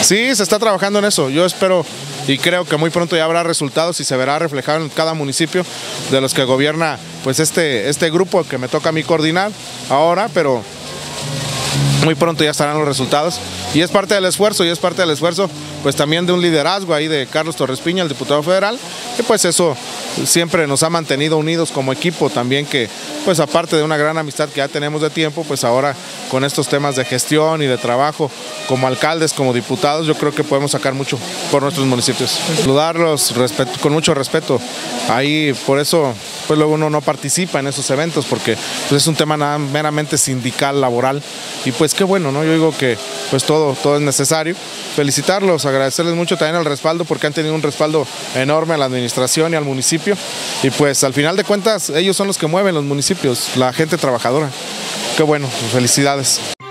Sí, se está trabajando en eso. Yo espero y creo que muy pronto ya habrá resultados y se verá reflejado en cada municipio de los que gobierna pues este grupo que me toca a mí coordinar ahora, pero muy pronto ya estarán los resultados y es parte del esfuerzo pues también de un liderazgo ahí de Carlos Torres Piña, el diputado federal, que pues eso siempre nos ha mantenido unidos como equipo también, que pues aparte de una gran amistad que ya tenemos de tiempo, pues ahora con estos temas de gestión y de trabajo como alcaldes, como diputados, yo creo que podemos sacar mucho por nuestros municipios. Saludarlos con mucho respeto, ahí por eso pues luego uno no participa en esos eventos porque pues es un tema nada meramente sindical, laboral, y pues qué bueno, ¿no? Yo digo que pues todo es necesario. Felicitarlos, agradecerles mucho también el respaldo porque han tenido un respaldo enorme a la administración y al municipio y pues al final de cuentas ellos son los que mueven los municipios, la gente trabajadora. Qué bueno, felicidades.